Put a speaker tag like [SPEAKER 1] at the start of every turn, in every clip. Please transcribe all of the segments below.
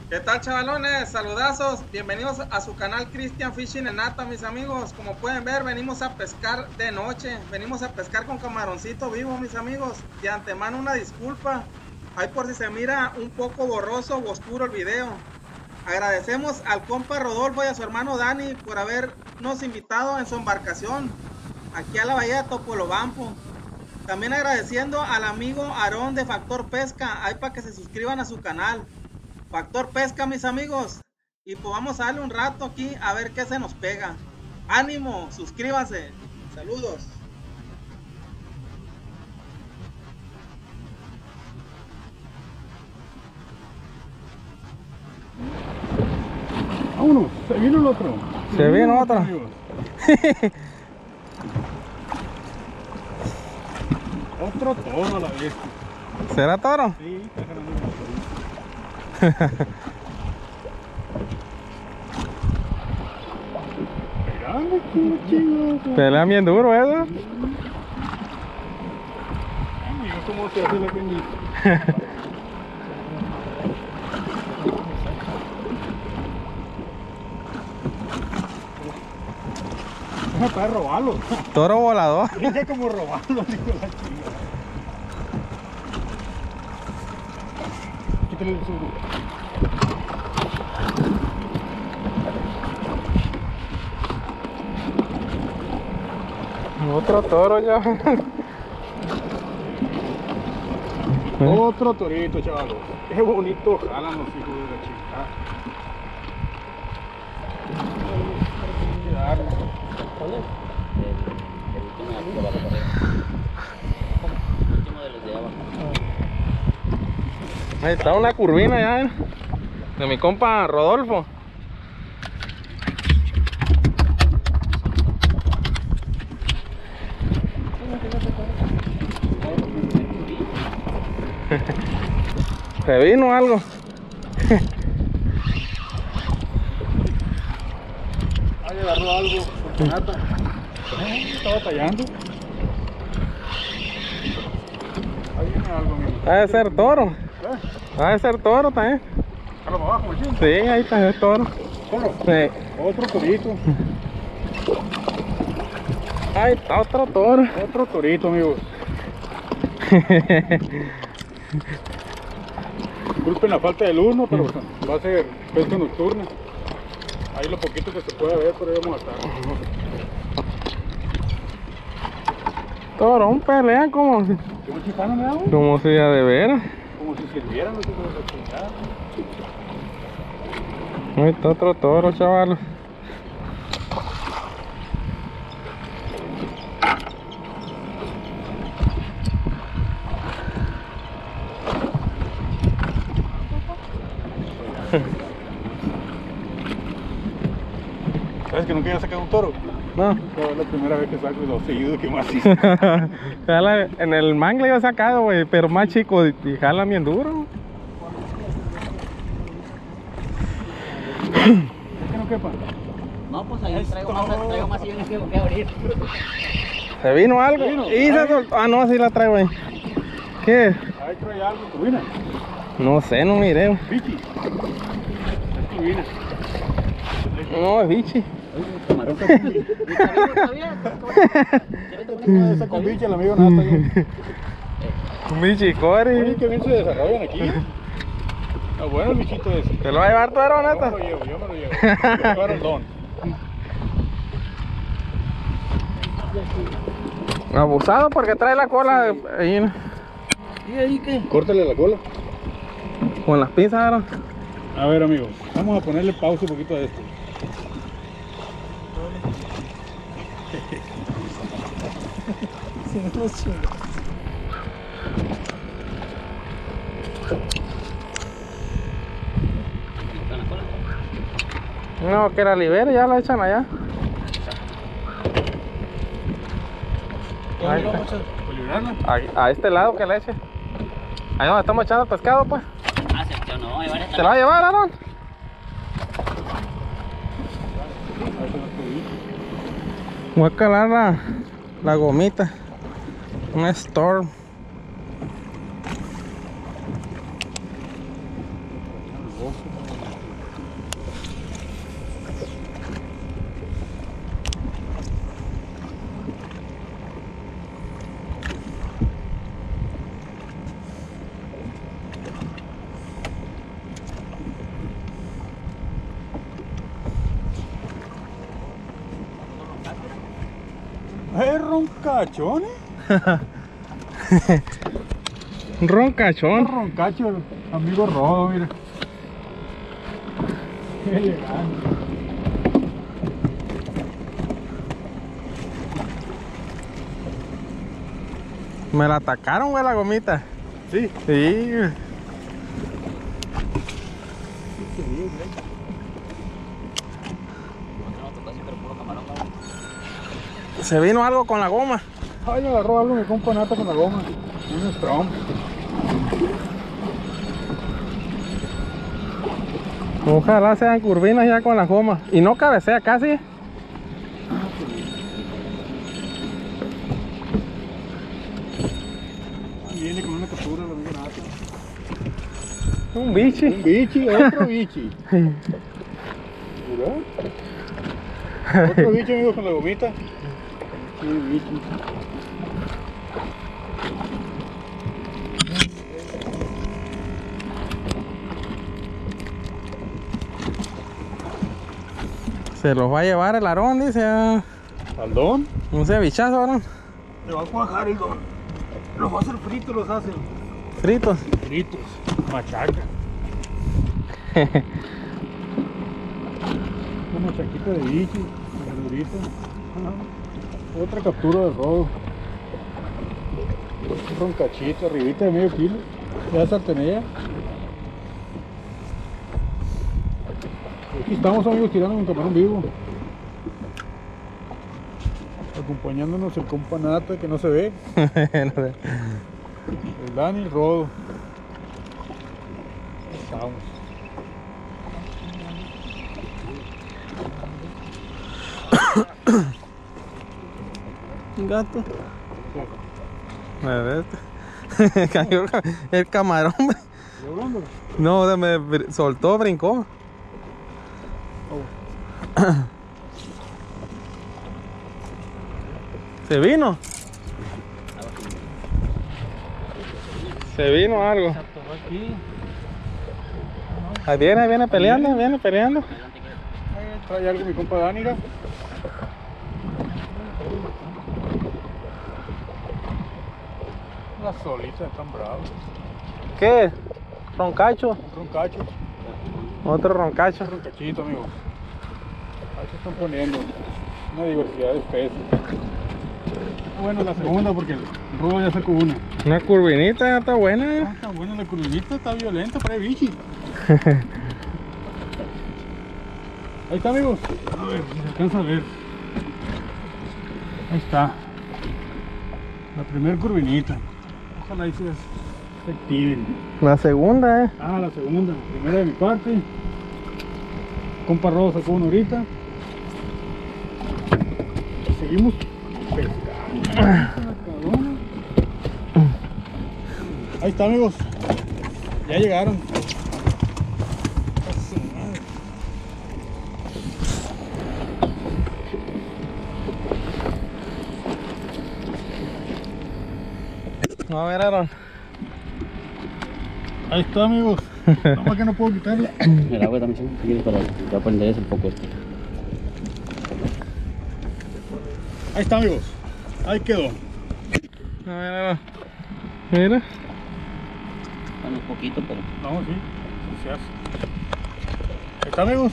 [SPEAKER 1] ¿Qué tal, chavalones? Saludazos, bienvenidos a su canal Cristian Fishing en Nata, mis amigos. Como pueden ver, venimos a pescar de noche, venimos a pescar con camaroncito vivo, mis amigos. De antemano una disculpa, ahí por si se mira un poco borroso o oscuro el video. Agradecemos al compa Rodolfo y a su hermano Dani por habernos invitado en su embarcación aquí a la bahía de Topolobampo. También agradeciendo al amigo Aarón de Factor Pesca, ahí para que se suscriban a su canal. Factor Pesca, mis amigos. Y pues vamos a darle un rato aquí a ver qué se nos pega. ¡Ánimo! Suscríbanse. Saludos.
[SPEAKER 2] Vámonos, se vino el otro.
[SPEAKER 1] Se vino otro.
[SPEAKER 2] Otro toro a la vez.
[SPEAKER 1] ¿Será toro?
[SPEAKER 2] Sí, está ganando un toro. Grande, chido.
[SPEAKER 1] Pelea bien duro, ¿eh?
[SPEAKER 2] Amigo, ¿cómo se hace la cañita? No, para robarlo.
[SPEAKER 1] Toro volador.
[SPEAKER 2] Es como robarlo, dijo la chica. Quítale el seguro.
[SPEAKER 1] Otro toro ya.
[SPEAKER 2] Otro torito, chavalo. Qué bonito jalan los hijos de la chica.
[SPEAKER 3] ¿Cuál es? El último de los de el último de los de abajo.
[SPEAKER 1] Ahí está una curvina ya, de mi compa Rodolfo. Se vino algo.
[SPEAKER 2] Ahí agarró algo con nata. Estaba tallando. Ahí viene algo, amigo.
[SPEAKER 1] Ha de ser toro.
[SPEAKER 2] ¿Eh?
[SPEAKER 1] Ha de ser toro también.
[SPEAKER 2] Jalo para abajo, machín.
[SPEAKER 1] Sí, ahí está, es toro.
[SPEAKER 2] Toro.
[SPEAKER 1] Sí.
[SPEAKER 2] Otro torito.
[SPEAKER 1] Ahí está otro toro.
[SPEAKER 2] Otro torito, amigos. Disculpen la falta de luz, ¿no? Pero va a ser pesca nocturna. Ahí lo poquito que se puede ver, pero ahí vamos a estar.
[SPEAKER 1] Torón pelea como si,
[SPEAKER 2] ¿Qué chicano me da, güey?
[SPEAKER 1] como si a de veras.
[SPEAKER 2] Como si sirvieran los hijos de la chingada.
[SPEAKER 1] Ahí está otro toro, chaval.
[SPEAKER 2] ¿Sabes que nunca había sacado un toro?
[SPEAKER 1] No.
[SPEAKER 2] Es la primera vez que saco y dos seguidos que más.
[SPEAKER 1] Jala, en el mangle yo he sacado, güey, pero más chico y jala bien duro.
[SPEAKER 2] ¿Es que no quepa?
[SPEAKER 3] No, pues ahí traigo más sillones que abrir.
[SPEAKER 1] ¿Se vino algo?
[SPEAKER 2] ¿Se vino?
[SPEAKER 1] Y se soltó. Ah, no, sí la traigo ahí. ¿Qué?
[SPEAKER 2] Ahí trae algo, turbina.
[SPEAKER 1] No sé, no miré.
[SPEAKER 2] Pichi. Es turbina.
[SPEAKER 1] No, es bichi.
[SPEAKER 2] Camarón con bichi. Esa con bichi, el amigo Nata.
[SPEAKER 1] Un bichi core.
[SPEAKER 2] Oye, que bien se desarrollan aquí. Está bueno el bichito ese.
[SPEAKER 1] ¿Te lo va a llevar tu
[SPEAKER 2] Yo
[SPEAKER 1] Nata?
[SPEAKER 2] me lo llevo. Yo me lo llevo el don.
[SPEAKER 1] Abusado porque trae la cola ahí,
[SPEAKER 3] ¿Y ahí qué?
[SPEAKER 2] Córtale la cola.
[SPEAKER 1] con las pinzas, Aaron.
[SPEAKER 2] A ver, amigos, vamos a ponerle pausa un poquito a esto.
[SPEAKER 1] No, que la libere, ya la echan allá. Ahí está.
[SPEAKER 2] ¿Para librarla?
[SPEAKER 1] A este lado que le eche. Ahí donde estamos echando el pescado, pues.
[SPEAKER 3] Ah, se no, hay varias.
[SPEAKER 1] ¿Te la va a llevar, Aaron? Voy a calar la gomita. Una Storm.
[SPEAKER 2] Roncachón,
[SPEAKER 1] Un roncachón.
[SPEAKER 2] roncacho, el amigo Rodo, mira. Qué elegante.
[SPEAKER 1] Me la atacaron, güey, la gomita.
[SPEAKER 2] Sí.
[SPEAKER 1] Sí. Se vino algo con la goma.
[SPEAKER 2] Ay, agarró algo mi compa Nata con la goma. Un Strom.
[SPEAKER 1] Ojalá sean curvinas ya con la goma. Y no cabecea casi.
[SPEAKER 2] Viene con una captura, lo amigo Nata.
[SPEAKER 1] Un bichi.
[SPEAKER 2] Un bichi, otro bichi. ¿Mira? Otro bichi, amigo, con la gomita. Sí, bichi.
[SPEAKER 1] Se los va a llevar el Aarón, dice.
[SPEAKER 2] ¿Aldón?
[SPEAKER 1] Un cevichazo, Aarón.
[SPEAKER 2] Le va a cuajar el don. Los va a hacer fritos, los hacen.
[SPEAKER 1] Fritos.
[SPEAKER 2] Fritos. Machaca. Una machaquita de bichi. Verdurita. Otra captura de rodo. Un roncachito, arribita de medio kilo. Ya sartenella. Aquí estamos, amigos, tirando con camarón vivo. Acompañándonos el compa Nata, que no se ve. El Dani, el Rodo. Ahí estamos.
[SPEAKER 1] Un gato. Cayó el camarón.
[SPEAKER 2] ¿Estoy hablando?
[SPEAKER 1] No, me soltó, brincó. ¿Se vino? Se vino algo. Ahí viene peleando, viene peleando.
[SPEAKER 2] Ahí trae algo mi compa Dánira. Las solitas están bravas.
[SPEAKER 1] ¿Qué? ¿Roncacho?
[SPEAKER 2] Un roncacho.
[SPEAKER 1] Otro roncacho.
[SPEAKER 2] Un roncachito, amigo. Ahí se están poniendo una diversidad de especies. Bueno, la segunda porque el Rodo ya sacó una.
[SPEAKER 1] Una curvinita, está buena.
[SPEAKER 2] Está buena la curvinita, está violenta, para bichi. Ahí está, amigos. A ver, si se alcanza a ver. Ahí está. La primer curvinita. Ojalá ahí se activen.
[SPEAKER 1] La segunda,
[SPEAKER 2] Ah, la segunda. Primera de mi parte. Compa Rodo sacó una ahorita. Y seguimos pescando. Ahí está, amigos. Ya llegaron.
[SPEAKER 1] A ver, Aarón.
[SPEAKER 2] Ahí está, amigos. Nomás que no puedo quitarle.
[SPEAKER 3] El agua también, si quieres, para voy a prender ese un poco este.
[SPEAKER 2] Ahí está, amigos. Ahí quedó.
[SPEAKER 1] A ver, Aarón. Mira.
[SPEAKER 3] Bueno, un poquito, pero...
[SPEAKER 2] No, sí. Se hace. Ahí está, amigos.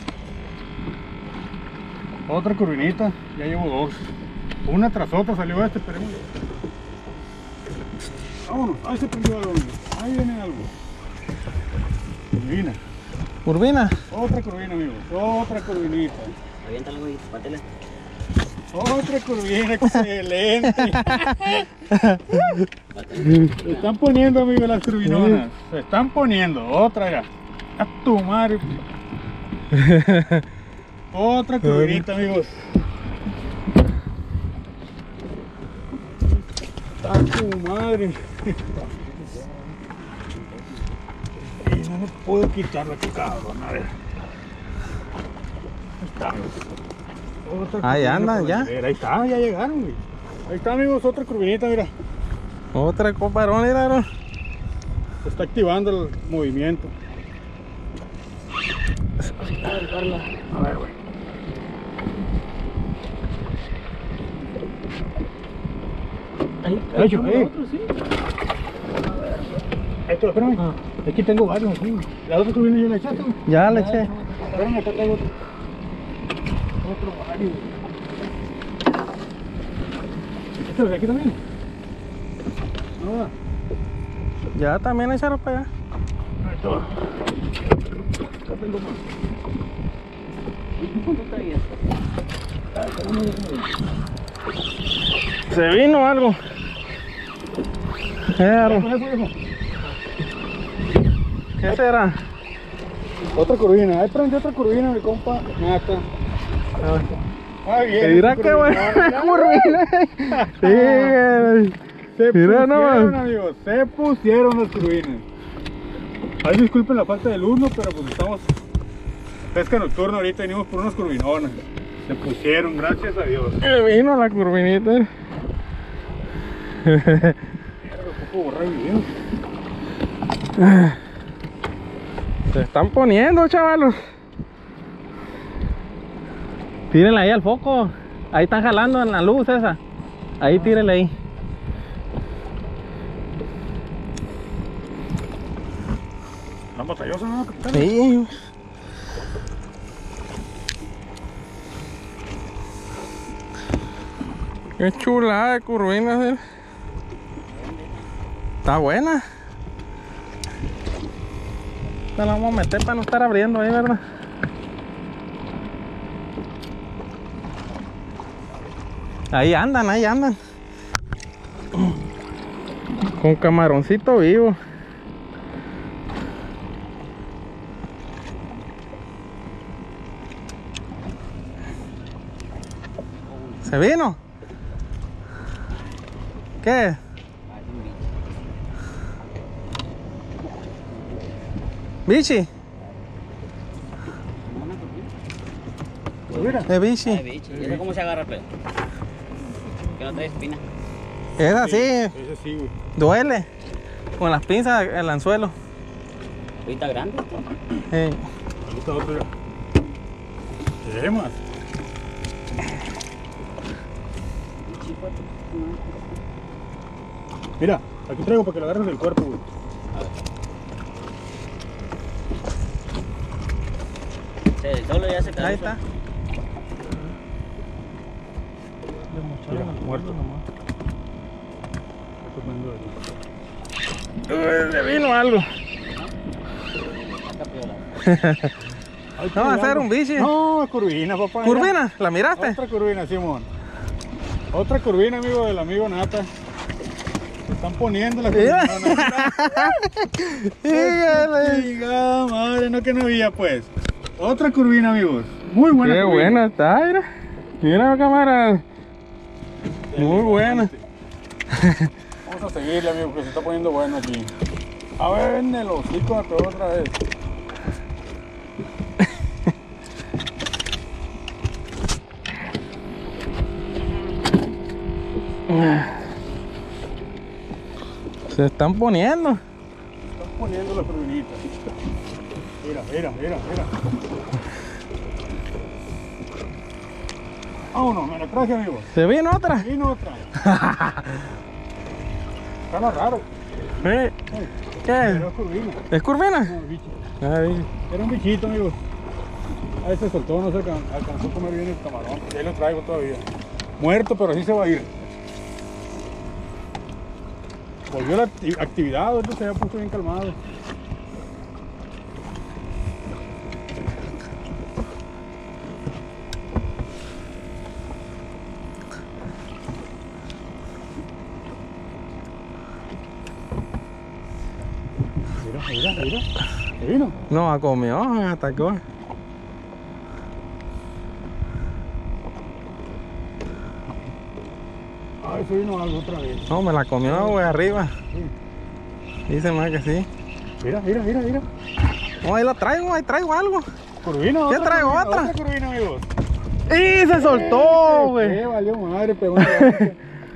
[SPEAKER 2] Otra curvinita. Ya llevo dos. Una tras otra salió este, esperemos. Vámonos. Ahí se prendió algo, amigos. Ahí viene algo. Curvina.
[SPEAKER 1] ¿Curvina?
[SPEAKER 2] Otra curvina, amigos. Otra curvinita.
[SPEAKER 3] Aviéntalo, güey, pátela.
[SPEAKER 2] Otra curvina, excelente. Se están poniendo, amigos, las curvinonas. Se están poniendo. Otra ya. A tu madre. Otra curvinita, amigos. A tu madre. No me puedo quitarla, qué cabrón, a ver. Ahí está.
[SPEAKER 4] Ahí anda, ya.
[SPEAKER 2] Ahí está, ya llegaron, güey. Ahí está, amigos, otra curvinita, mira.
[SPEAKER 4] Otra coparón, mira, bro.
[SPEAKER 2] Se está activando el movimiento. A ver, güey. Ahí, hecho,
[SPEAKER 3] otro, sí.
[SPEAKER 2] Esto, espérame. Aquí tengo varios, sí. La otra turbina ya la echaste, güey.
[SPEAKER 4] Ya le eché.
[SPEAKER 2] Espérame, acá tengo otro. Otro vario. ¿Este de aquí también? No.
[SPEAKER 4] Ya también echaron para allá.
[SPEAKER 2] Ahí está. Acá tengo más.
[SPEAKER 3] ¿Cuánto traías?
[SPEAKER 4] Se vino algo.
[SPEAKER 2] ¿Con eso, viejo?
[SPEAKER 4] ¿Qué será?
[SPEAKER 2] Otra curvina. Ahí prende otra curvina, mi compa. Nata. Ah, bien.
[SPEAKER 4] Te dirá que buena curvina. Sí,
[SPEAKER 2] Se
[SPEAKER 4] mira
[SPEAKER 2] pusieron,
[SPEAKER 4] nomás.
[SPEAKER 2] amigos. Se pusieron las turbinas. Ay, disculpen la falta de luz, ¿no? Pero pues estamos pesca nocturna ahorita, venimos por unas curvinonas. Se pusieron, gracias a Dios.
[SPEAKER 4] Se vino la curvinita.
[SPEAKER 2] Ocupo borrar el video.
[SPEAKER 4] Se están poniendo, chavalos. Tírenle ahí al foco. Ahí están jalando en la luz esa. Ahí tírenle ahí.
[SPEAKER 2] ¿Están batallosos, no, capitán?
[SPEAKER 4] Sí. Qué chulada de curvinas, ¿eh? Está buena. Esta la vamos a meter para no estar abriendo ahí, ¿verdad? Ahí andan, ahí andan. Con camaroncito vivo. ¿Se vino? ¿Qué? ¿Bichi?
[SPEAKER 2] Mira.
[SPEAKER 4] ¿Es bichi?
[SPEAKER 3] Ay, bicho, ¿y eso cómo se agarra, pero? Que no trae espina.
[SPEAKER 4] Es así,
[SPEAKER 2] Ese sí, güey.
[SPEAKER 4] duele. Con las pinzas el anzuelo.
[SPEAKER 3] Ahorita grande.
[SPEAKER 4] Sí.
[SPEAKER 2] Ahí está otro. ¿Qué más? Mira, aquí traigo para que lo agarres del cuerpo, güey.
[SPEAKER 3] Sí, solo ya se quedó.
[SPEAKER 4] Ahí está.
[SPEAKER 2] Mira, muerto.
[SPEAKER 4] Le vino algo. Vamos a hacer un bici.
[SPEAKER 2] No, curvina, papá.
[SPEAKER 4] ¿Curvina? ¿La miraste?
[SPEAKER 2] Otra curvina, Simón. Otra curvina, amigo del amigo Nata. Se están poniendo la curvina. Diga, madre, no que no había, pues. Otra curvina, amigos. Muy buena.
[SPEAKER 4] Qué
[SPEAKER 2] curvina.
[SPEAKER 4] buena está, mira. Mira, cámara. Muy buena.
[SPEAKER 2] Vamos a seguirle, amigo, que se está poniendo bueno aquí. A ver, en el hocico me pegó otra vez.
[SPEAKER 4] Se están poniendo.
[SPEAKER 2] Están poniendo las curvinitas. Mira, mira, mira, mira. Vámonos, me la traje, amigo.
[SPEAKER 4] ¿Se vino otra?
[SPEAKER 2] Vino otra. Está raro.
[SPEAKER 4] ¿Qué?
[SPEAKER 2] Pero es curvina.
[SPEAKER 4] ¿Es curvina?
[SPEAKER 2] No, bicho.
[SPEAKER 4] Ah, bichi.
[SPEAKER 2] Era un bichito, amigos. Ahí se soltó, no se alcanzó a comer bien el camarón. Y ahí lo traigo todavía. Muerto, pero así se va a ir. Volvió la actividad, esto se había puesto bien calmado. Mira, mira, mira. ¿Se vino?
[SPEAKER 4] No, comió, me atacó.
[SPEAKER 2] Ay, se vino algo otra vez.
[SPEAKER 4] No, me la comió, güey, arriba.
[SPEAKER 2] Sí.
[SPEAKER 4] Dice más que sí.
[SPEAKER 2] Mira, mira, mira, mira.
[SPEAKER 4] No, ahí traigo algo.
[SPEAKER 2] Curvina,
[SPEAKER 4] ¿Qué traigo? ¿Otra?
[SPEAKER 2] Otra curvina, amigos.
[SPEAKER 4] ¡Y se soltó, güey!
[SPEAKER 2] Qué valió madre, pegó en la banca.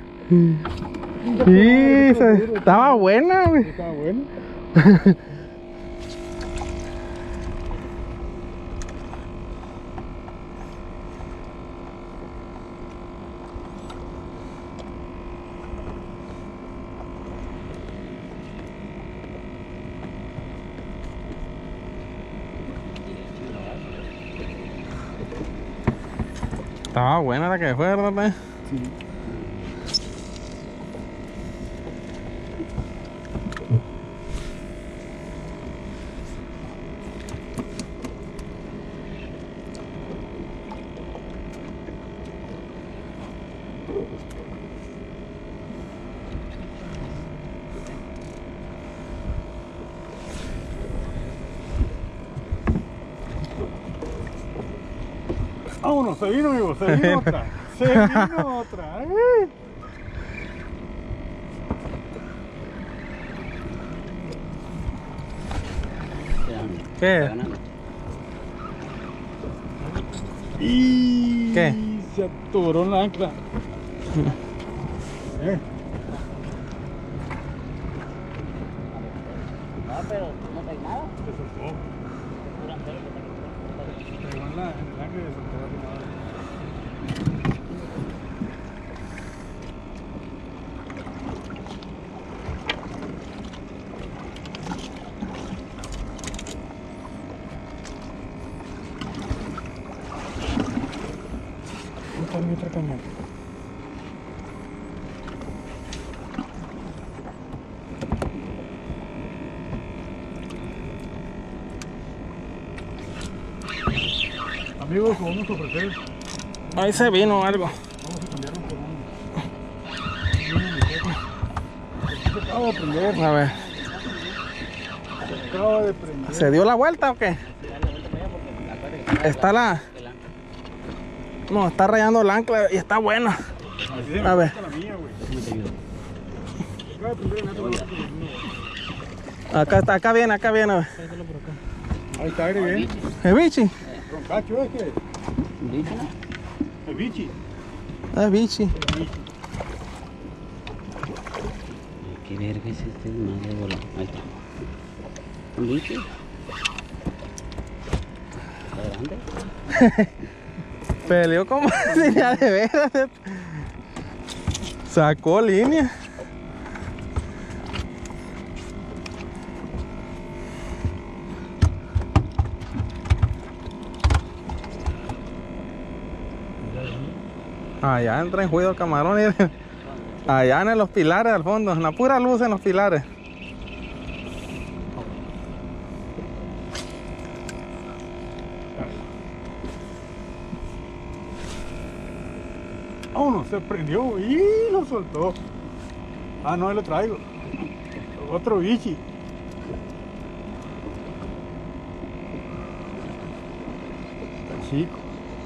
[SPEAKER 4] Estaba buena, güey.
[SPEAKER 2] Estaba bueno.
[SPEAKER 4] Estaba buena la que fue, ¿verdad?
[SPEAKER 2] Sí. Vámonos, se vino, amigo, se vino otra. Se vino otra.
[SPEAKER 4] ¿Qué?
[SPEAKER 2] Y
[SPEAKER 4] ¿Qué?
[SPEAKER 2] se atoró en la ancla.
[SPEAKER 3] No, pero no trae nada.
[SPEAKER 2] Se soltó. Pegó en la ancla y se soltó la primera. Otra caña. Amigos, vamos a ofrecer.
[SPEAKER 4] Ahí se vino algo.
[SPEAKER 2] Vamos a cambiarlo por uno. Se acaba de prender.
[SPEAKER 4] A ver.
[SPEAKER 2] Se acaba de prender.
[SPEAKER 4] ¿Se dio la vuelta o qué? Está la... No, está rayando el ancla y está buena.
[SPEAKER 2] Así se me
[SPEAKER 4] A ver.
[SPEAKER 2] gusta la mía, güey. Se acaba de prender el otro.
[SPEAKER 4] Acá está, acá viene, a ver.
[SPEAKER 2] Ahí está, aire bien.
[SPEAKER 4] ¿Es bichi?
[SPEAKER 2] Con cacho, ¿es que?
[SPEAKER 3] ¿Bicho?
[SPEAKER 2] Es bichi.
[SPEAKER 4] Es bichi.
[SPEAKER 3] Qué verga es este madre de bola. Ahí está. ¿Un bicho? ¿Está grande?
[SPEAKER 4] Peleó como sería de veras. Sacó línea. Allá entra en juego el camarón. Allá en los pilares al fondo, en la pura luz en los pilares.
[SPEAKER 2] Vámonos, se prendió y lo soltó. Ah, no, lo traigo. Otro bichi. Está chico.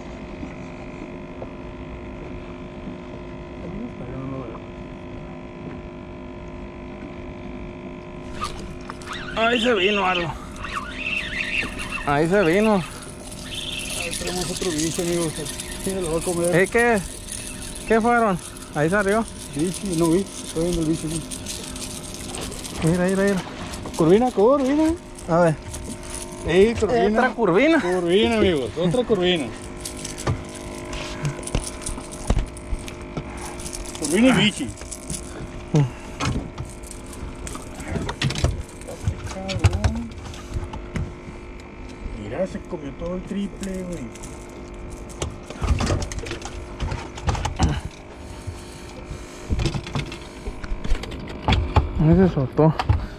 [SPEAKER 4] Ahí se vino algo. Ahí se vino.
[SPEAKER 2] Ahí tenemos otro bicho, amigos. Sí, lo voy a comer.
[SPEAKER 4] ¿Qué fueron? Ahí salió.
[SPEAKER 2] Bichi, no vi. Estoy viendo el bicho.
[SPEAKER 4] Mira.
[SPEAKER 2] Curvina.
[SPEAKER 4] A ver.
[SPEAKER 2] Ey, curvina.
[SPEAKER 4] Otra curvina.
[SPEAKER 2] Curvina, amigos. Otra curvina. Curvina y bichi. Mira, se comió todo el triple, güey.
[SPEAKER 4] Ahí se soltó.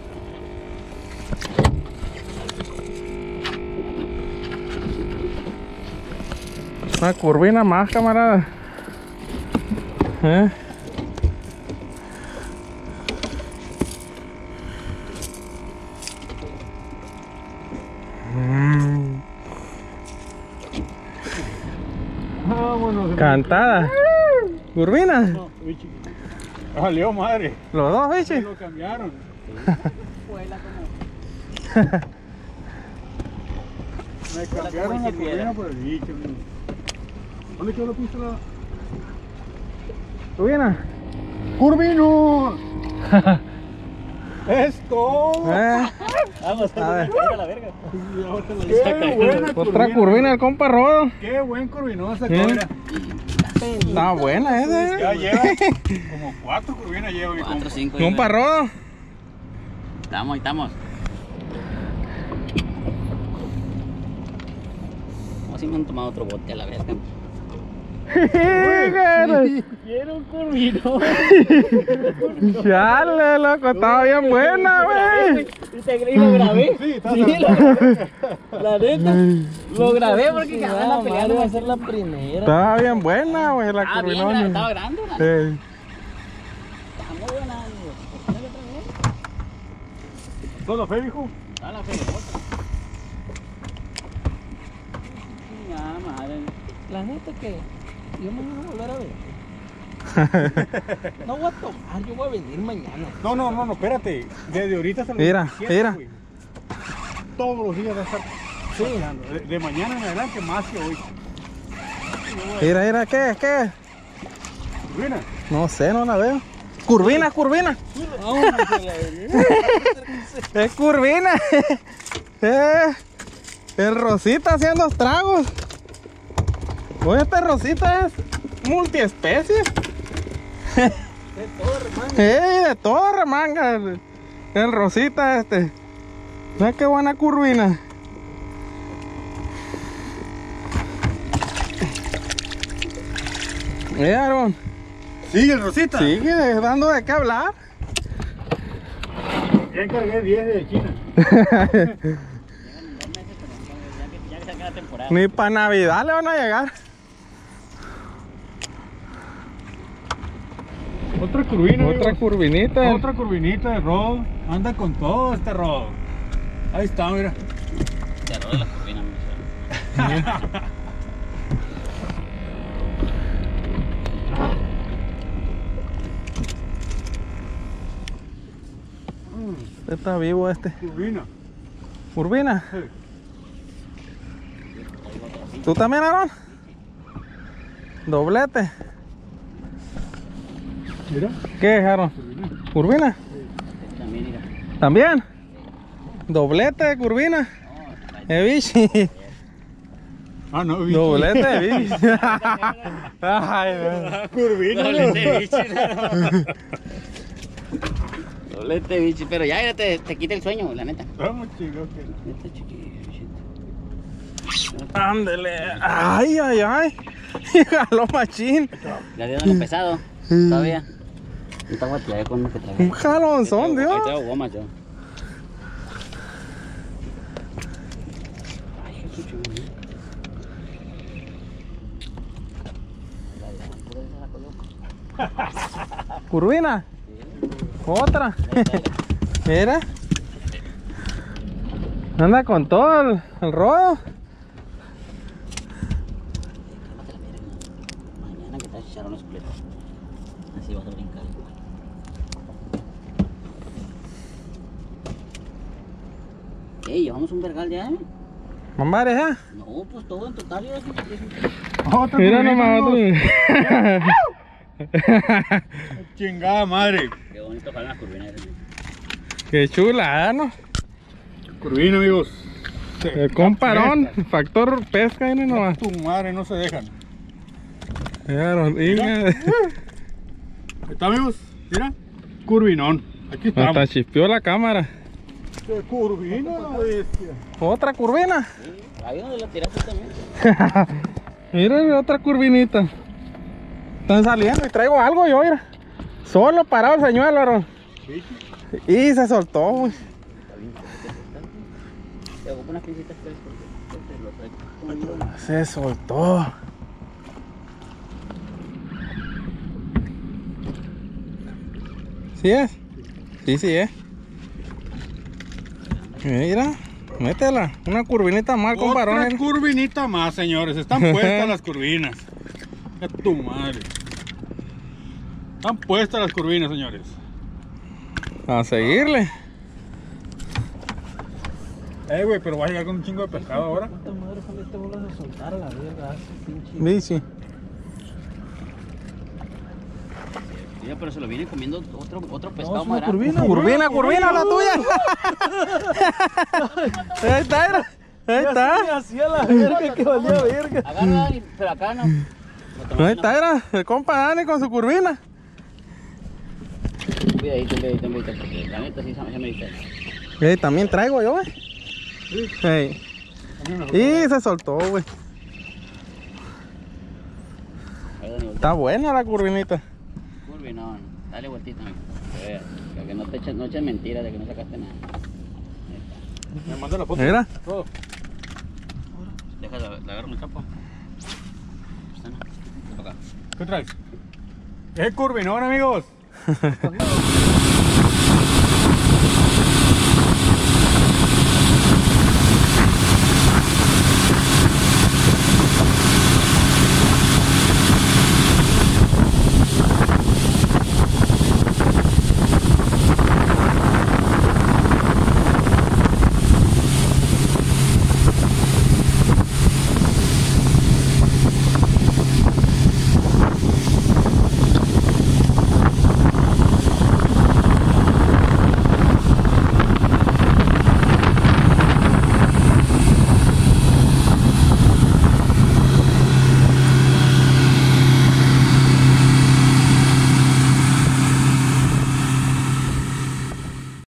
[SPEAKER 4] Una curvina más, camarada.
[SPEAKER 2] Vámonos.
[SPEAKER 4] Cantada. Curvina.
[SPEAKER 2] No, bichi. Valió madre.
[SPEAKER 4] Los dos, bichi.
[SPEAKER 2] Lo cambiaron. Me cambiaron la curvina por el bicho. ¿Dónde quedó la pistola?
[SPEAKER 4] Curvina.
[SPEAKER 2] ¡Curvino! ¡Esto!
[SPEAKER 3] Vamos,
[SPEAKER 4] A ver.
[SPEAKER 3] a la verga.
[SPEAKER 2] ¡Qué buena
[SPEAKER 4] Otra curvina el compa Rodo.
[SPEAKER 2] ¡Qué buen curvinón esa
[SPEAKER 4] ¿Eh?
[SPEAKER 2] cobra!
[SPEAKER 4] Está buena esa,
[SPEAKER 2] Ya lleva como 4 curvinas lleva mi
[SPEAKER 3] 4,
[SPEAKER 2] compa.
[SPEAKER 3] 5.
[SPEAKER 4] Compa Rodo.
[SPEAKER 3] Estamos, ahí estamos. Como si me han tomado otro bote a la verga. Quiero un curvino.
[SPEAKER 4] Chale, loco, estaba bien buena, güey.
[SPEAKER 3] Y lo grabé.
[SPEAKER 2] Sí, está
[SPEAKER 3] La neta. Lo grabé porque
[SPEAKER 5] La madre va a ser la primera.
[SPEAKER 4] Estaba bien buena, güey, la
[SPEAKER 3] Ah, bien,
[SPEAKER 4] curvinona.
[SPEAKER 3] estaba grande. Está
[SPEAKER 4] Sí.
[SPEAKER 3] muy buena. ¿Por qué no le traes?
[SPEAKER 2] ¿Todo fe, hijo?
[SPEAKER 3] Ah, la fe de otra. Ah, madre.
[SPEAKER 5] La neta que yo me voy a volver a ver. No voy a tomar, yo voy a venir mañana.
[SPEAKER 2] No, espérate. Desde ahorita se lo
[SPEAKER 4] Mira,
[SPEAKER 2] diciendo,
[SPEAKER 4] mira.
[SPEAKER 2] güey. Todos los días va a estar paseando. De mañana en adelante más que hoy.
[SPEAKER 4] Mira, ¿qué?
[SPEAKER 2] Curvina.
[SPEAKER 4] No sé, no la veo. Curvina. Es curvina. El Rosita haciendo estragos. Oye, este Rosita es multiespecie. De todo remanga. El Rosita este. Mira qué buena curvina. Mira, Aaron.
[SPEAKER 2] Sigue, Rosita.
[SPEAKER 4] Sigue dando de qué hablar.
[SPEAKER 2] Ya encargué 10 de China.
[SPEAKER 3] Ya que se acaba la temporada.
[SPEAKER 4] Ni para Navidad le van a llegar.
[SPEAKER 2] Otra curvina.
[SPEAKER 4] Otra
[SPEAKER 2] amigos.
[SPEAKER 4] curvinita.
[SPEAKER 2] Otra curvinita de Rod. Anda con todo este Rod. Ahí está, mira.
[SPEAKER 3] Te roba la curvina, mi
[SPEAKER 4] Está vivo este.
[SPEAKER 2] Curvina.
[SPEAKER 4] Urbina.
[SPEAKER 2] Sí.
[SPEAKER 4] ¿Tú también, Aaron? Doblete.
[SPEAKER 2] Mira.
[SPEAKER 4] ¿Qué es, Aaron? Urbina.
[SPEAKER 3] También, mira.
[SPEAKER 4] ¿También? Doblete de curvina. Bichi.
[SPEAKER 2] Ah, no, bicho.
[SPEAKER 4] Doblete de bichi. Ay, güey.
[SPEAKER 2] Curvina.
[SPEAKER 3] Doblete, bichi. Doblete, bichi. Pero ya te quita el sueño, la neta.
[SPEAKER 2] Vamos, chicos.
[SPEAKER 3] Neta, chiquillo.
[SPEAKER 4] Ándele. Ay. Jaló machín.
[SPEAKER 3] Ya le dan lo pesado. Todavía. No te voy a traer con uno que
[SPEAKER 4] Un
[SPEAKER 3] traigo.
[SPEAKER 4] jalonzón,
[SPEAKER 3] Ahí
[SPEAKER 4] Dios.
[SPEAKER 3] traigo gomas yo. Ay, Jesús, chingón.
[SPEAKER 4] Curvina. Otra. Mira. Anda con todo el rollo.
[SPEAKER 3] Mañana que te vas a echar unos completos. Así vas a brincar. Ey, llevamos un vergal ya,
[SPEAKER 4] Mambares, ¿eh?
[SPEAKER 3] No, pues todo en total ya es un...
[SPEAKER 2] Otra
[SPEAKER 4] Mira
[SPEAKER 2] curvina,
[SPEAKER 4] nomás.
[SPEAKER 2] amigos. Chingada madre.
[SPEAKER 3] Qué bonito para las curvinas.
[SPEAKER 4] Qué chula, ¿no?
[SPEAKER 2] Curvina, amigos.
[SPEAKER 4] El comparón, factor pesca, ahí nomás.
[SPEAKER 2] Tu madre, no se dejan.
[SPEAKER 4] Claro, diga.
[SPEAKER 2] Ahí está, amigos. Mira. Curvinón. Aquí
[SPEAKER 4] Hasta
[SPEAKER 2] estamos.
[SPEAKER 4] chispeó la cámara.
[SPEAKER 2] ¡Qué curvina la bestia!
[SPEAKER 4] Otra curvina.
[SPEAKER 3] Ahí donde la tiraste también.
[SPEAKER 4] Mira, otra curvinita. Están saliendo y traigo algo yo, mira. Solo parado el señuelo, Aaron. Y se soltó, güey.
[SPEAKER 3] Te voy a poner unas pincitas pues, porque lo traigo.
[SPEAKER 4] Se soltó. ¿Sí es? Sí es. Mira, métela. Una curvinita más,
[SPEAKER 2] Otra
[SPEAKER 4] comparón.
[SPEAKER 2] curvinita más, señores. Están puestas las curvinas. ¡Qué tu madre! Están puestas las curvinas, señores.
[SPEAKER 4] A seguirle.
[SPEAKER 2] Güey, pero va a llegar con un chingo de pescado ahora.
[SPEAKER 5] Puta madre, ojalá te vuelvas a soltar a la verga, pinche.
[SPEAKER 4] Bici.
[SPEAKER 3] Mira, pero se lo viene comiendo otro pescado
[SPEAKER 5] es una
[SPEAKER 3] más grande.
[SPEAKER 5] curvina.
[SPEAKER 4] Curvina, la tuya. Ahí está, mira. Ahí está.
[SPEAKER 5] Así a la verga que valía verga.
[SPEAKER 3] Agarra, Dani, pero acá no.
[SPEAKER 4] Ahí está, mira. El compa Dani con su curvina.
[SPEAKER 3] Cuidadito, porque la neta sí se me dice.
[SPEAKER 4] También traigo yo, güey. Ey. Y se soltó, güey. Está buena la curvinita.
[SPEAKER 3] Curvi, no, dale vueltita, amigo. Que no te eches mentiras de que no sacaste nada.
[SPEAKER 2] Me manda la foto.
[SPEAKER 4] Mira.
[SPEAKER 2] Todo.
[SPEAKER 3] Déjala, le agarro un trapo. Acá.
[SPEAKER 2] ¿Qué traes? Es curvinón, amigos.